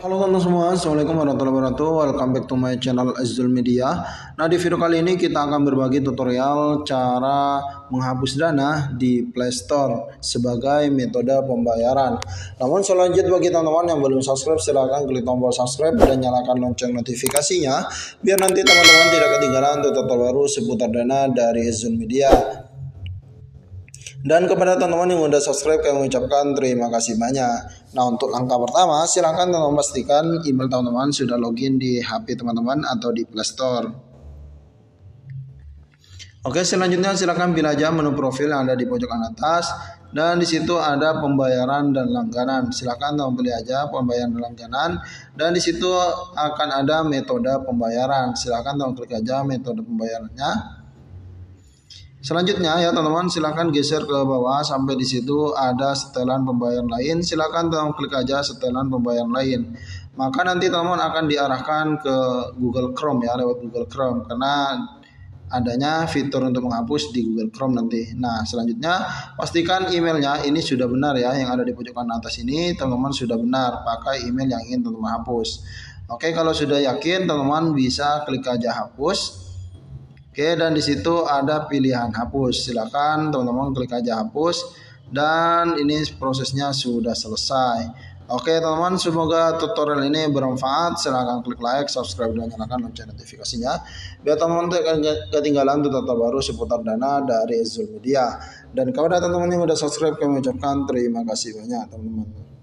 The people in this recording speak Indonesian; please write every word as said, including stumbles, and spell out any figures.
Halo teman-teman semua, Assalamualaikum warahmatullahi wabarakatuh. Welcome back to my channel Azul Media. Nah, di video kali ini kita akan berbagi tutorial cara menghapus dana di Play Store sebagai metode pembayaran. Namun selanjutnya bagi teman-teman yang belum subscribe, silahkan klik tombol subscribe dan nyalakan lonceng notifikasinya biar nanti teman-teman tidak ketinggalan tutorial baru seputar dana dari Azul Media. Dan kepada teman-teman yang sudah subscribe, kami mengucapkan terima kasih banyak. Nah, untuk langkah pertama, silakan teman-teman pastikan email teman-teman sudah login di H P teman-teman atau di Play Store. Oke, selanjutnya silakan pilih aja menu profil yang ada di pojok kanan atas, dan di situ ada pembayaran dan langganan. Silakan teman pilih aja pembayaran dan langganan, dan di situ akan ada metode pembayaran. Silakan teman klik aja metode pembayarannya. Selanjutnya ya teman-teman, silakan geser ke bawah sampai di situ ada setelan pembayaran lain. Silakan teman klik aja setelan pembayaran lain. Maka nanti teman-teman akan diarahkan ke Google Chrome ya, lewat Google Chrome, karena adanya fitur untuk menghapus di Google Chrome nanti. Nah, selanjutnya pastikan emailnya ini sudah benar ya, yang ada di pojok kanan atas ini teman-teman sudah benar pakai email yang ingin teman-teman hapus. Oke, kalau sudah yakin teman-teman bisa klik aja hapus. Oke, dan di situ ada pilihan hapus. Silakan teman-teman klik aja hapus, dan ini prosesnya sudah selesai. Oke teman-teman, semoga tutorial ini bermanfaat. Silakan klik like, subscribe, dan nyalakan lonceng notifikasinya biar teman-teman tidak ketinggalan tutorial baru seputar dana dari Azul Media. Dan kepada teman-teman yang sudah subscribe, kami ucapkan terima kasih banyak teman-teman.